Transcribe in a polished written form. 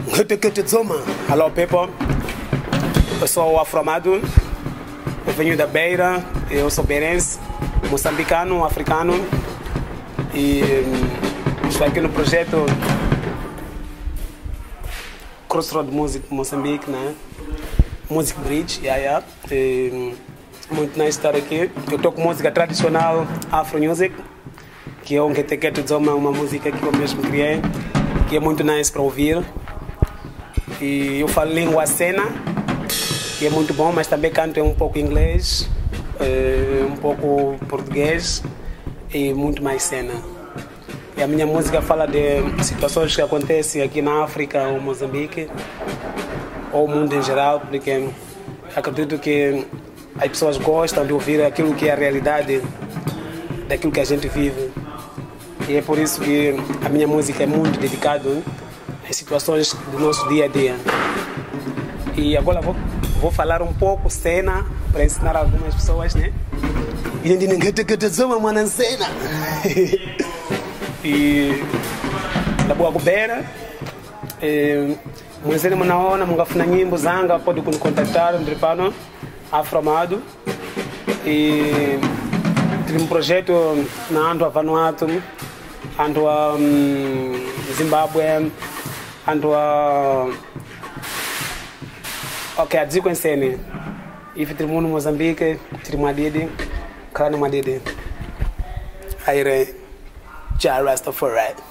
Hello people, eu sou o Afro-Amado, eu venho da Beira, eu sou beirense, moçambicano, africano e estou aqui no projeto Crossroad Music Moçambique, né? Music Bridge, muito nice estar aqui. Eu toco música tradicional Afro Music, que é um Nketeketo Dzoma, uma música que eu mesmo criei, que é muito nice para ouvir. E eu falo língua sena, que é muito bom, mas também canto um pouco inglês, um pouco português e muito mais cena. E a minha música fala de situações que acontecem aqui na África ou Moçambique, ou o mundo em geral, porque acredito que as pessoas gostam de ouvir aquilo que é a realidade daquilo que a gente vive. E é por isso que a minha música é muito dedicada às situações do nosso dia a dia. E agora vou falar um pouco cena para ensinar algumas pessoas, né? E da boa gobera, mwenzeni mnaona mngafuna nyimbo zanga pode kuncontactar ndripano Afro-Amado e tem projeto na andu a Vanuatu, andu a Zimbabwe, andu a a dziko ensene ife tiri muno Moçambique, tiri madidi krani madidi aire ja Rastafari.